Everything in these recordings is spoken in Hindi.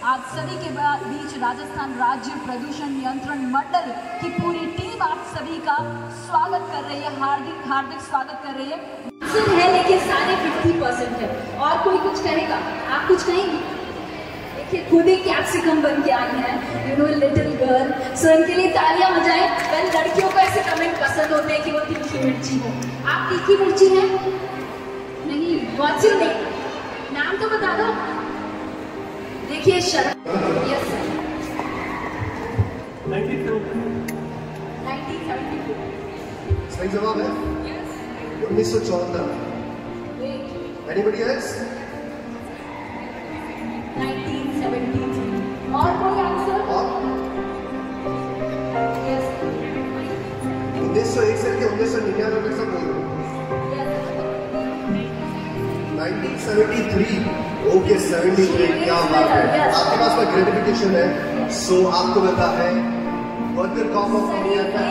आप सभी के बीच राजस्थान राज्य प्रदूषण नियंत्रण मंडल की पूरी टीम आप सभी का स्वागत कर रही है, हार्दिक हार्दिक स्वागत कर रही है। है लेकिन सारे 50% है। और कोई कुछ कहेगा? आप कुछ कहेंगे? देखिए खुद ही कैप्सिकम बन के आई है, you know little girl. So इनके लिए तालियां बजाएं। वेल, लड़कियों को ऐसे कमेंट पसंद होते हैं कि वो तीखी मिर्ची हो। आप तीखी मिर्ची हैं? नहीं, बहुत सी नहीं। नाम तो बता दो। देखिए शर्म। Yes sir. 1972। सही जवाब है। यस। 1974। Anybody else? 1973। और कोई आंसर? यस। 1901 से 1999 में सब बोलो। 1973। ओके 73। क्या बात है, आपके पास में ग्रेटिफिकेशन है। सो आपको पता है वर्कर कॉप ऑफ इंडिया का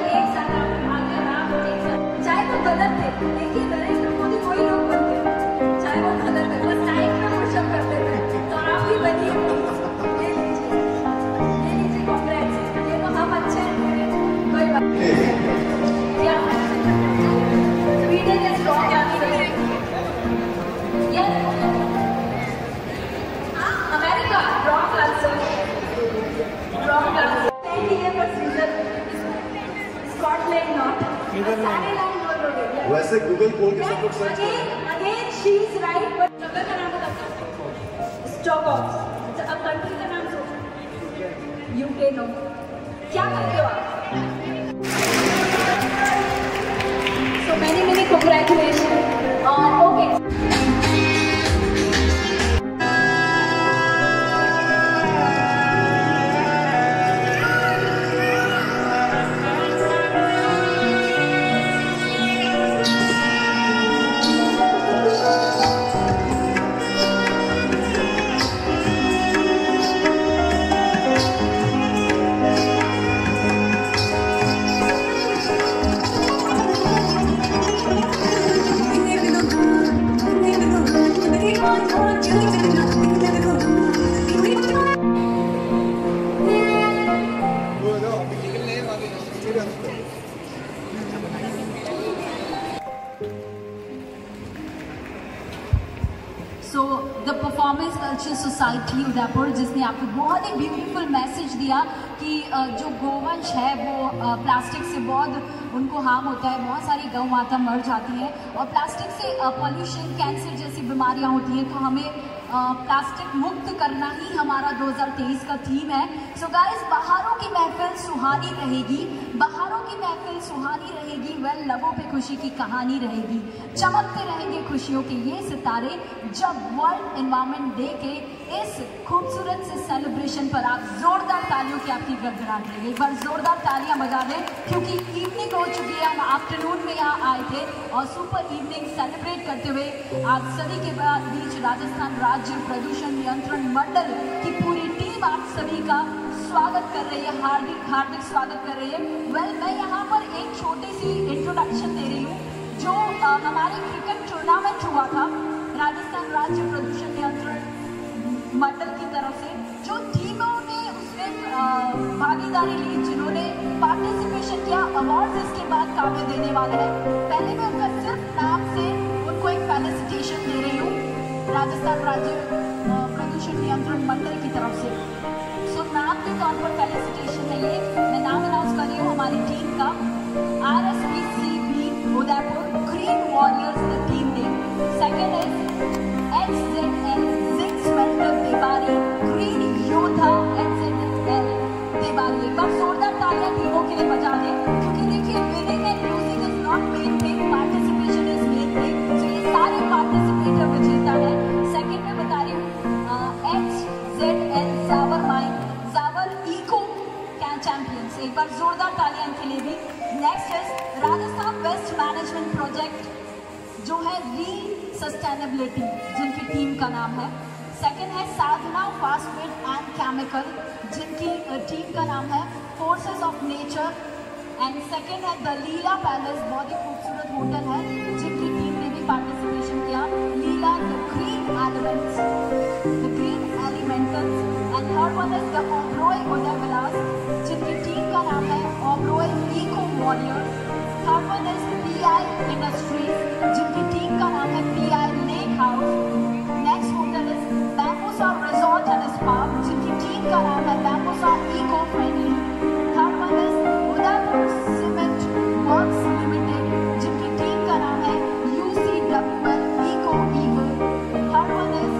चाहे तो गलत थे, देखिए नरेंद्र मोदी वही लोग बनते हैं, चाहे वो गलत है, बस टाइम पे पुशअप करते थे। तो आप भी बनिए। ये लीजिए कांग्रेस। ये तो हम अच्छे हैं, कोई बात नहीं। क्या Sweden is wrong answer. Yes. America wrong answer. Wrong answer. Scotland not. वैसे गूगल खोल के सब लोग search again she is right, but जगह का नाम बताओ। स्टॉकहोम। अब कंट्री का नाम सोचो। यूके। नो। क्या करते हो आप? So many congratulation. Okay. So the performance culture society Udaipur, जिसने आपको बहुत ही ब्यूटीफुल मैसेज दिया कि जो गोवंश है वो प्लास्टिक से बहुत उनको हार्म होता है, बहुत सारी गौ माता मर जाती है और प्लास्टिक से पॉल्यूशन, कैंसर जैसी बीमारियां होती हैं। तो हमें प्लास्टिक मुक्त करना ही हमारा 2023 का थीम है। सो गाइस, बहारों की महफिल सुहानी रहेगी, बहारों की महफिल सुहानी रहेगी। वेल, लबों पे खुशी की कहानी रहेगी, चमकते रहेंगे खुशियों के ये सितारे जब वर्ल्ड एनवायरनमेंट डे के इस खूबसूरत से सेलिब्रेशन पर आप जोरदार तालियों की आपकी गड़गड़ाहट रहेगी। एक बार जोरदार तालियां बजा दें, क्योंकि इवनिंग हो चुकी है। हम आफ्टरनून में यहाँ आए थे और सुपर इवनिंग सेलिब्रेट करते हुए आप सभी के बीच राजस्थान राज्य प्रदूषण नियंत्रण मंडल की पूरी टीम आप सभी का स्वागत कर रही है, हार्दिक हार्दिक स्वागत कर रही है। वेल, मैं यहाँ पर एक छोटी सी इंट्रोडक्शन दे रही हूँ। जो हमारे क्रिकेट टूर्नामेंट हुआ था राजस्थान राज्य प्रदूषण नियंत्रण मंडल की तरफ से, जो टीमों ने उसमें भागीदारी ली, जिन्होंने पार्टिसिपेशन किया, अवार्ड इसके बाद काव्य देने वाले हैं। पहले मैं उनका सिर्फ नाम से उनको एक फेलिसिटेशन दे रही हूँ राजस्थान राज्य प्रदूषण नियंत्रण मंडल की तरफ से। सो नाम के तौर पर फेलिसिटेशन है ये, मैं नाम अनाउंस कर रही हूँ हमारी टीम का। RSPCB Udaipur green warriors the team name. Second है HZL zinc smelter Dewari green योद्धा HZL देवारी। एक बार जोरदार तालियां टीमों के लिए बजा दें, क्योंकि देखिए winning and losing is not main thing, participation is main thing. So ये सारे पार्टिसिपेटर विजेता है। सेकंड में बता रही हूँ HZL Zawar mine Zawar eco champions. एक बार जोरदार तालियां इनके लिए भी। नेक्स्ट है राजस्थान वेस्ट मैनेजमेंट प्रोजेक्ट, जो है री सस्टेनेबिलिटी, जिनकी टीम का नाम है। सेकंड है साधना फास्टफूड एंड केमिकल, जिनकी टीम का नाम है forces of nature. And second है द लीला पैलेस, बहुत ही खूबसूरत होटल है, जिनकी टीम ने भी पार्टिसिपेशन किया। Leela the green elements, the green elementals third one is the Oberoi Udaivilas, जिनकी टीम का नाम है Oberoi eco warriors. Third one is PI industries, जिनकी टीम का नाम है PI lake house. Next hotel is Bambusa resort and spa, जिनकी टीम का नाम है Bambusa eco friendly. Third one is Udaipur cement works limited, जिनकी टीम का नाम है UCWL eco eagle. Third one is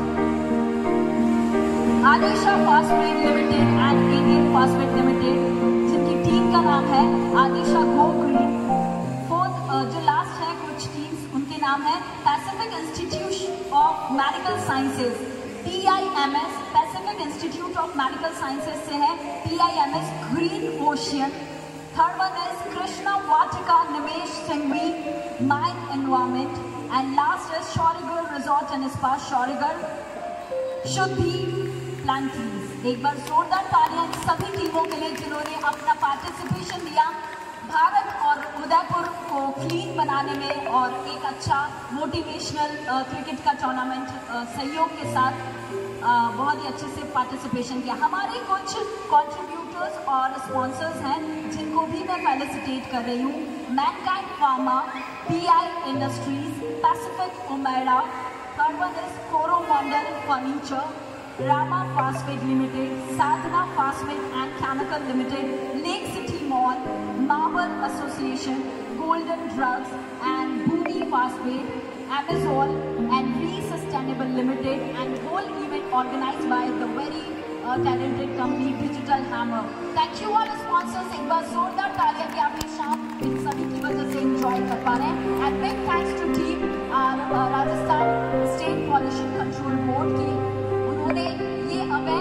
Adisha fastwear limited and Indian fastwear limited, जिनकी टीम का नाम है आदिशा गो ग्रीन। फोर्थ जो लास्ट है कुछ टीम्स, उनके नाम है Pacific institute of medical sciences PIMS, Pacific institute of medical sciences से है PIMS green ocean. Third one is Krishna Vatika Nimesh Singhvi mine environment, and last is Shaurigarh resort and spa Shaurigarh Shuddhi planties. एक बार जोरदार तालियां सभी टीमों के लिए जिन्होंने अपना पार्टिसिपेशन दिया भारत और उदयपुर को क्लीन बनाने में और एक अच्छा मोटिवेशनल क्रिकेट का टूर्नामेंट सहयोग के साथ बहुत ही अच्छे से पार्टिसिपेशन किया। हमारे कुछ कंट्रीब्यूटर्स और स्पॉन्सर्स हैं जिनको भी मैं फेलिसिटेट कर रही हूँ। Mankind pharma, PI industries, Pacific Umera, third one is Coromandel furniture, Rama fastwear limited, Sadhna fastwear and chemical limited, lake city mall, marble association, golden drugs and Bhumi fastwear, Amazon and Re Sustainable Limited, and whole event organized by the very talented company Digital Hammer. Thank you all sponsors. एक बार जोरदार तालियां कि आप ये शाम इन सभी की वजह से एंजॉय कर पा रहे हैं। And big thanks to team Rajasthan state pollution control board की, उन्होंने ये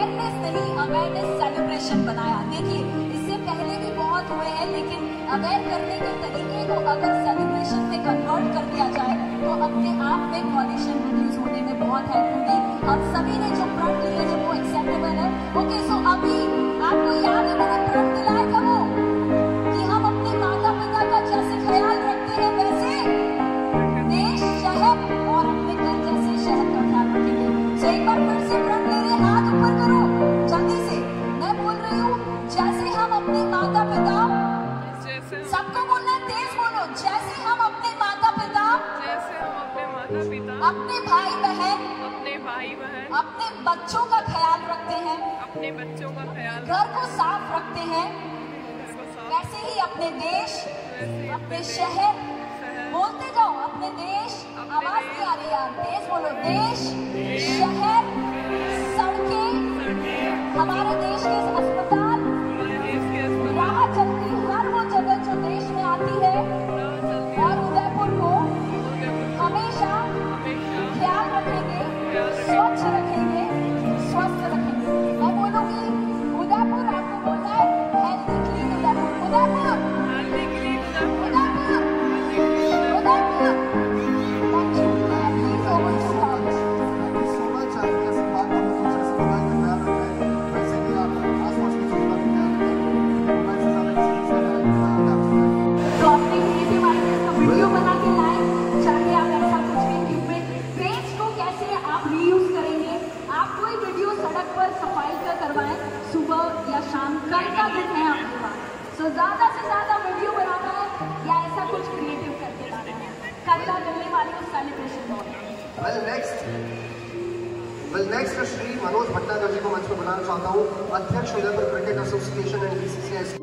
अवेयरनेस सेलिब्रेशन बनाया। देखिए इससे पहले भी बहुत हुए हैं, लेकिन अवेयर करने के तरीके को अगर सेलिब्रेशन में कन्वर्ट कर दिया जाए तो अपने आप में पॉल्यूशन रिड्यूस होने में बहुत हेल्प होगी। हम सभी ने जो प्रण लिए हैं वो एक्सेप्टेबल है। ओके, सो अभी आपको याद है मैंने प्रण दिलाया था वो कि हम अपने माता पिता का जैसे ख्याल रखते हैं वैसे देश, शहर और अपने घर जैसे शहर का ख्याल रखेंगे। तो एक बार फिर से प्रण ले रहे, हाथ ऊपर करो जल्दी से। मैं बोल रही हूँ जैसे हम अपने माता पिता, सबको बोलना तेज बोलो, जैसे हम अपने माता पिता, अपने भाई बहन, अपने बच्चों का ख्याल रखते हैं, घर को साफ रखते हैं, वैसे ही अपने देश, अपने शहर, बोलते जाओ अपने देश, आवाज नहीं आ रही यार, तेज बोलो, देश, शहर, सड़कें, हमारे देश के अस्पताल, राह चलती हर वो जगह जो देश में आती है, और उदयपुर को हमेशा ख्याल रखेंगे, स्वच्छ रखेंगे, स्वस्थ रखेंगे। मैं बोलूंगी उदयपुर, आपको बोलना है healthy clean Udaipur, Udaipur, Udaipur, Udaipur. Thank you, please over to round. Thank you so much. आप कैसे बात करते हैं तुमसे सफाई का ख्याल रखना है, वैसे ही आप आसपास की चीजों का भी ख्याल रखें। मोबाइल से ज्यादा चीज तो अपने क्रिएटिव आइडियाज का वीडियो बना के लाएं, चाहे आप ऐसा कुछ भी इक्विपमेंट वेस्ट को कैसे आप रीयूज करेंगे। आप कोई वीडियो सड़क पर सफाई का करवाएं सुबह या शाम, कल का दिन है आपके पास, तो ज्यादा से ज्यादा वीडियो बनाना है या ऐसा कुछ क्रिएटिव करके लाना है। कचरा जलने वाली उस सेलिब्रेशन को नेक्स्ट श्री मनोज भट्टाचार्य जी को मंच पर बुलाना चाहता हूँ, अध्यक्ष Udaipur cricket association and BCCI।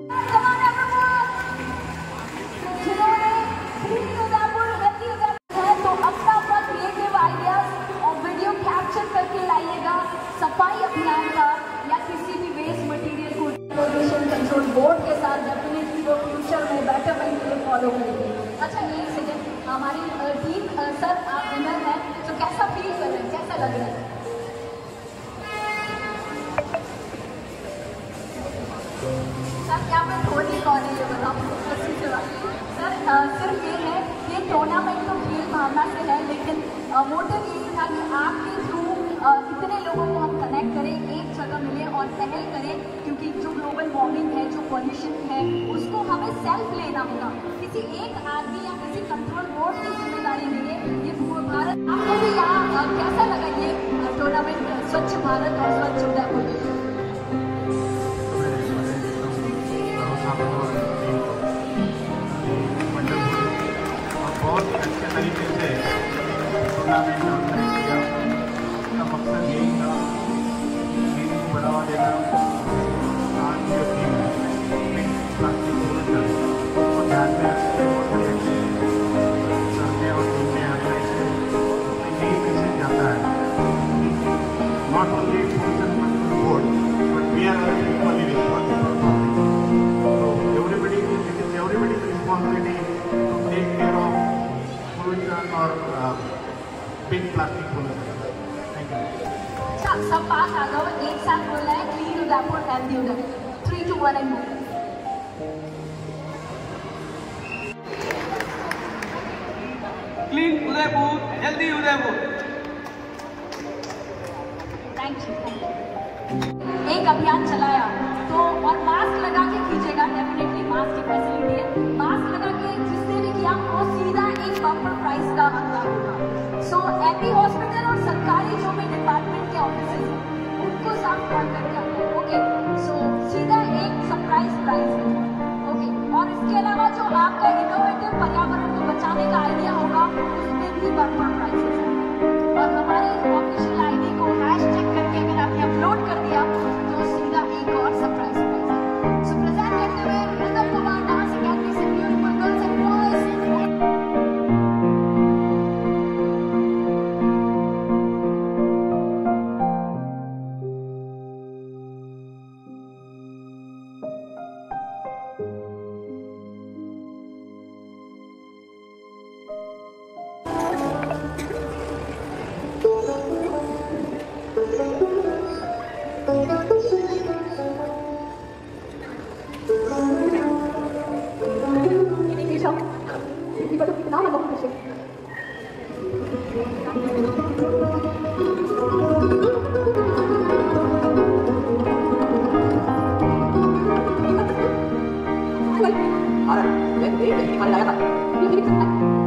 जिन्होंने उदयपुर है तो अपना क्रिएटिव आइडियाज और वीडियो कैप्चर करके लाइएगा सफाई अभियान का या किसी भी वेस्ट मटेरियल को पॉल्यूशन कंट्रोल बोर्ड के साथ डेफिनेटली वो फ्यूचर में बेटरमेंट के लिए फॉलो करेंगे। अच्छा एक सेकेंड, हमारी टीम सर आप विनर हैं, तो कैसा फील कर रहे हैं, कैसा लग रहा है? सर यहाँ पे थोड़ी कौन है ये बताओ सर। सिर्फ ये है कि टूर्नामेंट तो खेल भावना से है, लेकिन मोटिव ये था कि आपके थ्रू इतने लोगों को हम कनेक्ट करें, एक जगह मिले और पहल करें, क्योंकि जो ग्लोबल वार्मिंग है, जो पॉल्यूशन है, उसको हमें सेल्फ लेना होगा। किसी एक आदमी या किसी कंट्रोल बोर्ड की जिम्मेदारी नहीं है, ये पूरा भारत। आपको भी यहाँ कैसा लगा ये टूर्नामेंट स्वच्छ भारत और स्वच्छ उदयपुर? आज जो थीम है प्लास्टिक पोल्यूशन उसको ध्यान में रखते हुए सरने और टीमें हमें यही मैसेज जाता है not only pollution board but we are equally responsible for this so everybody it is everybody's responsibility to take care of pollution or big plastic pollution. Thank you. अच्छा सब पास आ जाओ एक साथ बोलना है clean Udaipur healthy Udaipur 3 2 1 and move clean Udaipur healthy Udaipur thank you एक अभियान चलाया तो और मास्क लगा के कीजिएगा डेफिनेटली मास्क की फैसिलिटी है मास्क लगा के जिसने भी किया वो सीधा एक बम्पर प्राइस का हकदार होगा सो एमपी हॉस्पिटल और सरकारी जो भी डिपार्टमेंट के ऑफिसेज हैं उनको साफ करके आता है ओके सो सीधा एक सरप्राइज प्राइज ओके और इसके अलावा जो आपका इनोवेटिव पर्यावरण को बचाने का आइडिया होगा उसमें भी बम्पर प्राइजेस हैं और हमारे ऑफिशियल आईडी को हैशटैग करके अगर आपने अपलोड कर दिया तो सीधा एक और सरप्राइज प्राइज सो प्रेजेंट करते हुए रिदम कुमार डांस अकेडमी से beautiful girls and boys Ahora, ven, ven, ven, vale, la gata.